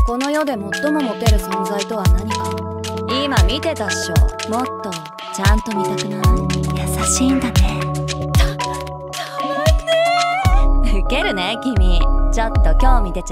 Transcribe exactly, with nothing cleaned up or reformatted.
この世で最もモテる存在とは何か。今見てたっしょ。もっとちゃんと見たくない？優しいんだね。た、たまんねー。ウケるね君。ちょっと興味出ちゃう。